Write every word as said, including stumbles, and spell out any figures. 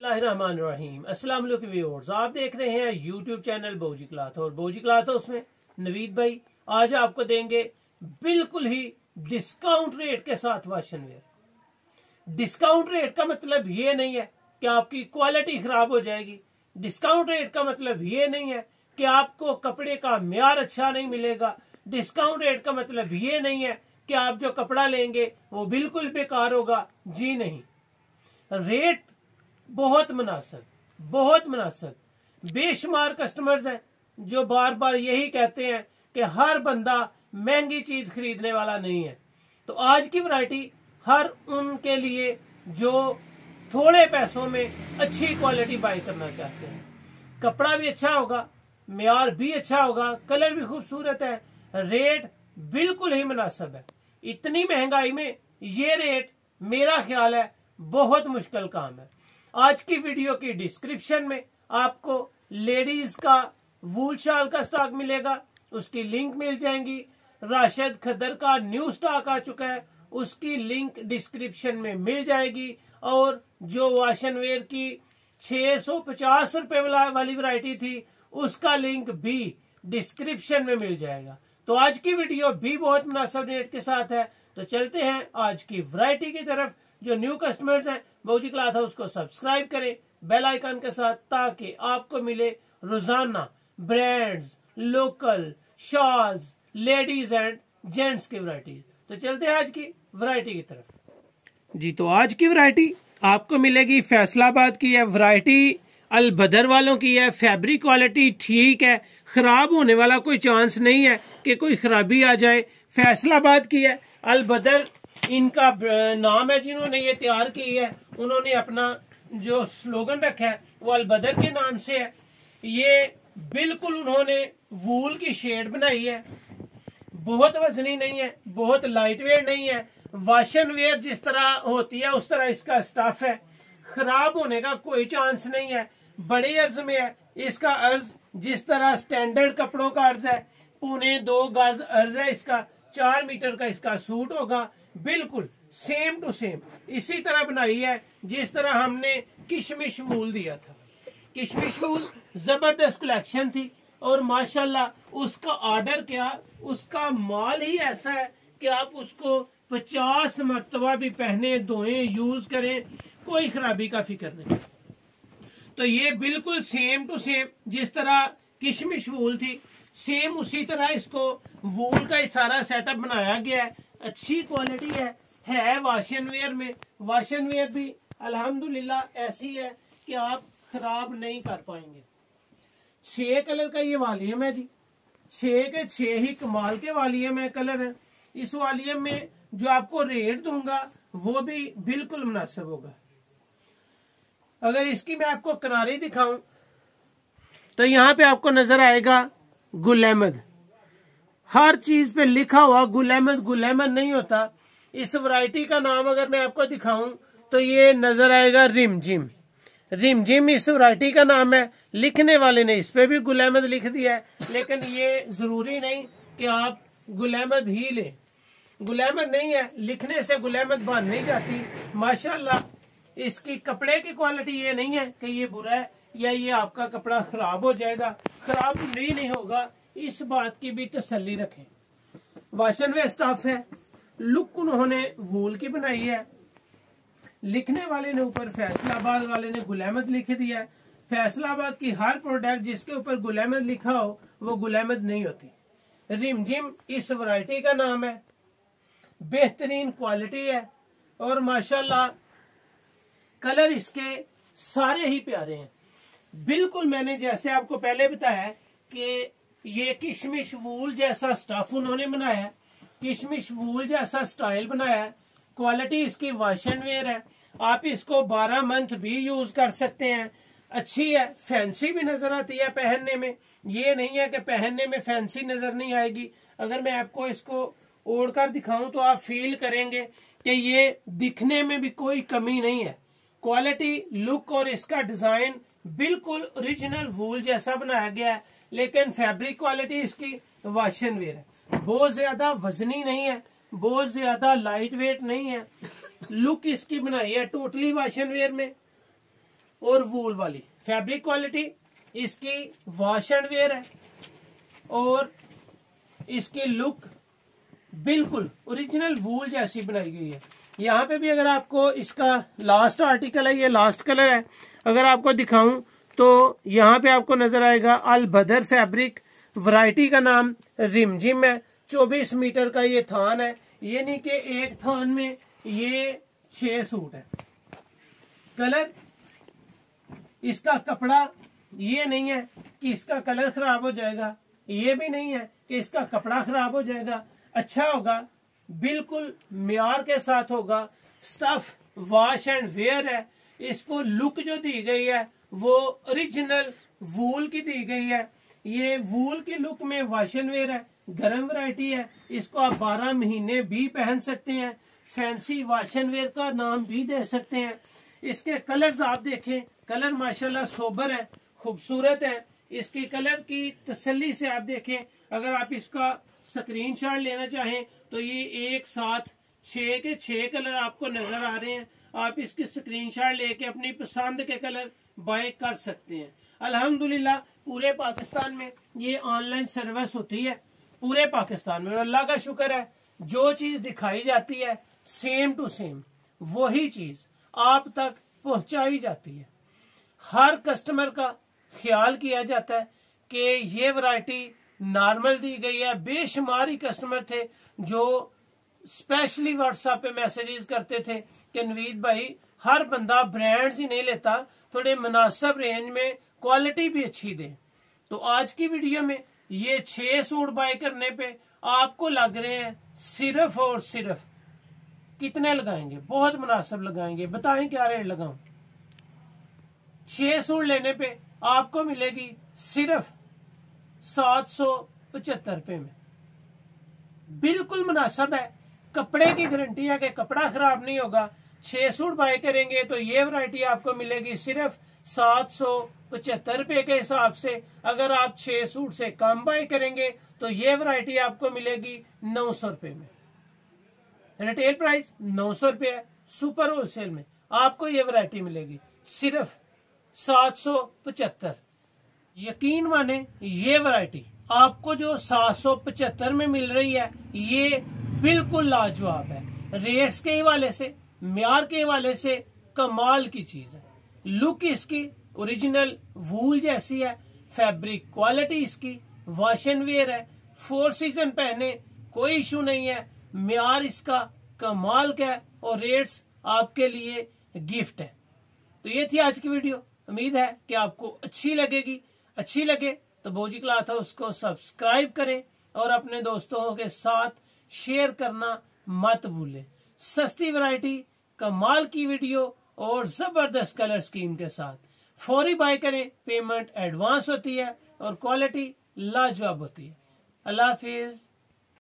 बिस्मिल्लाहिर्रहमानिर्रहीम। अस्सलाम वालेकुम व्यूअर्स, आप देख रहे हैं यूट्यूब चैनल बोजी क्लॉथ और बोजी क्लॉथ उसमें नवीद भाई आज आपको देंगे बिल्कुल ही डिस्काउंट रेट के साथ वाशन वेयर। डिस्काउंट रेट का मतलब ये नहीं है कि आपकी क्वालिटी खराब हो जाएगी। डिस्काउंट रेट का मतलब ये नहीं है कि आपको कपड़े का म्यार अच्छा नहीं मिलेगा। डिस्काउंट रेट का मतलब ये नहीं है कि आप जो कपड़ा लेंगे वो बिल्कुल बेकार होगा। जी नहीं, रेट बहुत मुनासिब, बहुत मुनासिब। बेशुमार कस्टमर्स हैं जो बार बार यही कहते हैं कि हर बंदा महंगी चीज खरीदने वाला नहीं है। तो आज की वैरायटी हर उनके लिए जो थोड़े पैसों में अच्छी क्वालिटी बाय करना चाहते हैं। कपड़ा भी अच्छा होगा, म्यार भी अच्छा होगा, कलर भी खूबसूरत है, रेट बिल्कुल ही मुनासिब है। इतनी महंगाई में ये रेट मेरा ख्याल है बहुत मुश्किल काम है। आज की वीडियो की डिस्क्रिप्शन में आपको लेडीज का वूल शाल का स्टॉक मिलेगा, उसकी लिंक मिल जाएंगी। राशिद खद्दर का न्यू स्टॉक आ चुका है, उसकी लिंक डिस्क्रिप्शन में मिल जाएगी। और जो वाशन वेयर की छह सौ पचास रुपए वाली वैरायटी थी उसका लिंक भी डिस्क्रिप्शन में मिल जाएगा। तो आज की वीडियो भी बहुत मुनासिब रेट के साथ है। तो चलते हैं आज की वैरायटी की तरफ। जो न्यू कस्टमर्स हैं बोजी क्लॉथ हाउस को सब्सक्राइब करें बेल आइकन के साथ, ताकि आपको मिले रोजाना brands, local shawls, ladies and gents की वैरायटी। तो चलते हैं आज की वैरायटी की तरफ जी। तो आज की वैरायटी आपको मिलेगी फैसलाबाद की है, वैरायटी अल बदर वालों की है। फैब्रिक क्वालिटी ठीक है, खराब होने वाला कोई चांस नहीं है कि कोई खराबी आ जाए। फैसलाबाद की है, अल बदर इनका नाम है जिन्होंने ये तैयार की है। उन्होंने अपना जो स्लोगन रखा है वो अल बदर के नाम से है। ये बिल्कुल उन्होंने वूल की शेड बनाई है, बहुत वजनी नहीं है, बहुत लाइट वेट नहीं है। वाशन वेयर जिस तरह होती है उस तरह इसका स्टफ है, खराब होने का कोई चांस नहीं है। बड़े अर्ज में है, इसका अर्ज जिस तरह स्टैंडर्ड कपड़ों का अर्ज है, पौने दो गज अर्ज है इसका, चार मीटर का इसका सूट होगा। बिल्कुल सेम टू सेम इसी तरह बनाई है जिस तरह हमने किशमिश वूल दिया था। किशमिश वूल जबरदस्त कलेक्शन थी और माशाल्लाह उसका ऑर्डर क्या, उसका माल ही ऐसा है कि आप उसको पचास मरतबा भी पहने, धोएं, यूज करें, कोई खराबी का फिक्र नहीं। तो ये बिल्कुल सेम टू सेम जिस तरह किशमिश वूल थी, सेम उसी तरह इसको वूल का सारा सेटअप बनाया गया है। अच्छी क्वालिटी है, है वाशन वेयर में। वाशन वेयर भी अल्हम्दुलिल्लाह ऐसी है कि आप खराब नहीं कर पाएंगे। छह कलर का ये वालियम है जी, छह के छह ही कमाल के वालियम है, कलर है। इस वालियम में जो आपको रेट दूंगा वो भी बिल्कुल मुनासिब होगा। अगर इसकी मैं आपको किनारी दिखाऊं तो यहाँ पे आपको नजर आएगा गुल अहमद, हर चीज पे लिखा हुआ गुल अहमद। गुल अहमद नहीं होता। इस वैरायटी का नाम अगर मैं आपको दिखाऊं तो ये नजर आएगा रिमझिम। रिमझिम इस वैरायटी का नाम है। लिखने वाले ने इस पे भी गुल अहमद लिख दिया है, लेकिन ये जरूरी नहीं कि आप गुल अहमद ही लें। गुल अहमद नहीं है, लिखने से गुल अहमद बन नहीं जाती। माशाल्लाह इसकी कपड़े की क्वालिटी ये नहीं है कि ये बुरा है या ये आपका कपड़ा खराब हो जाएगा। खराब नहीं नहीं होगा, इस बात की भी तसल्ली रखें। वाशन वेयर स्टफ है, लुक उन्होंने वूल की बनाई है। लिखने वाले ने ऊपर फैसलाबाद वाले ने गुल अहमद लिख दिया है। फैसलाबाद की हर प्रोडक्ट जिसके ऊपर गुल अहमद लिखा हो वो गुल अहमद नहीं होती। रिमझिम इस वैरायटी का नाम है। बेहतरीन क्वालिटी है और माशाल्लाह कलर इसके सारे ही प्यारे हैं। बिल्कुल मैंने जैसे आपको पहले बताया कि ये किशमिश वूल जैसा स्टफ उन्होंने बनाया, किशमिश वूल जैसा स्टाइल बनाया। क्वालिटी इसकी वाशन वेयर है, आप इसको बारह मंथ भी यूज कर सकते हैं। अच्छी है, फैंसी भी नजर आती है पहनने में। ये नहीं है कि पहनने में फैंसी नजर नहीं आएगी। अगर मैं आपको इसको ओढ़कर दिखाऊं तो आप फील करेंगे कि ये दिखने में भी कोई कमी नहीं है। क्वालिटी, लुक और इसका डिजाइन बिल्कुल ओरिजिनल वूल जैसा बनाया गया है, लेकिन फैब्रिक क्वालिटी इसकी वाशन वेयर है। बहुत ज्यादा वजनी नहीं है, बहुत ज्यादा लाइट वेट नहीं है। लुक इसकी बनाई है टोटली वाशन वेयर में। और वूल वाली। फैब्रिक क्वालिटी इसकी वॉश एंड वेयर है और इसकी लुक बिल्कुल ओरिजिनल वूल जैसी बनाई गई है। यहाँ पे भी अगर आपको इसका लास्ट आर्टिकल है, ये लास्ट कलर है, अगर आपको दिखाऊं तो यहाँ पे आपको नजर आएगा अल बदर फैब्रिक। वैरायटी का नाम रिमझिम है। चौबीस मीटर का ये थान है, ये नहीं कि एक थान में ये छह सूट है। कलर इसका कपड़ा ये नहीं है कि इसका कलर खराब हो जाएगा, ये भी नहीं है कि इसका कपड़ा खराब हो जाएगा। अच्छा होगा, बिल्कुल मियार के साथ होगा। स्टफ वॉश एंड वेयर है। इसको लुक जो दी गई है वो ओरिजिनल वूल की दी गई है। ये वूल की लुक में वॉश एंड वेयर है। गर्म वैरायटी है, इसको आप बारह महीने भी पहन सकते हैं। फैंसी वॉश एंड वेयर का नाम भी दे सकते हैं। इसके कलर्स आप देखें, कलर माशाल्लाह सोबर है, खूबसूरत है। इसकी कलर की तसल्ली से आप देखें। अगर आप इसका स्क्रीनशॉट लेना चाहें तो ये एक साथ छह के छह कलर आपको नजर आ रहे हैं। आप इसकी स्क्रीनशॉट लेके अपनी पसंद के कलर बाय कर सकते हैं। अल्हम्दुलिल्लाह पूरे पाकिस्तान में ये ऑनलाइन सर्विस होती है, पूरे पाकिस्तान में। अल्लाह का शुक्र है, जो चीज दिखाई जाती है सेम टू सेम वही चीज आप तक पहुंचाई जाती है। हर कस्टमर का ख्याल किया जाता है कि ये वैरायटी नॉर्मल दी गई है। बेशुमार ही कस्टमर थे जो स्पेशली व्हाट्सएप पे मैसेजेस करते थे कि नवीद भाई हर बंदा ब्रांड्स ही नहीं लेता, थोड़े मुनासिब रेंज में क्वालिटी भी अच्छी दे। तो आज की वीडियो में ये छह सूट बाय करने पे आपको लग रहे हैं सिर्फ और सिर्फ कितने लगाएंगे? बहुत मुनासिब लगाएंगे। बताएं क्या रेट लगाऊं? छह सूट लेने पे आपको मिलेगी सिर्फ सात सौ पचहत्तर रुपए में। बिल्कुल मुनासिब है। कपड़े की गारंटी है कि कपड़ा खराब नहीं होगा। छह सूट बाय करेंगे तो ये वैरायटी आपको मिलेगी सिर्फ सात सौ पचहत्तर रुपए के हिसाब से। अगर आप छह सूट से कम बाय करेंगे तो ये वैरायटी आपको मिलेगी नौ सौ रुपए में। रिटेल प्राइस नौ सौ रुपए है। सुपर होलसेल में आपको ये वैरायटी मिलेगी सिर्फ सात सौ पचहत्तर। यकीन माने ये वैरायटी आपको जो सात सौ पचहत्तर में मिल रही है ये बिल्कुल लाजवाब है। रेट्स के हवाले से, म्यार के हवाले से कमाल की चीज है। लुक इसकी ओरिजिनल वूल जैसी है। फैब्रिक क्वालिटी इसकी वॉश एंड वेयर है। फोर सीजन पहने कोई इशू नहीं है। म्यार इसका कमाल का है और रेट्स आपके लिए गिफ्ट है। तो ये थी आज की वीडियो। उम्मीद है कि आपको अच्छी लगेगी। अच्छी लगे तो बोजी क्लॉथ हाउस को सब्सक्राइब करें और अपने दोस्तों के साथ शेयर करना मत भूलें। सस्ती वैरायटी, कमाल की वीडियो और जबरदस्त कलर स्कीम के साथ फौरी बाय करें। पेमेंट एडवांस होती है और क्वालिटी लाजवाब होती है। अल्लाह हाफिज।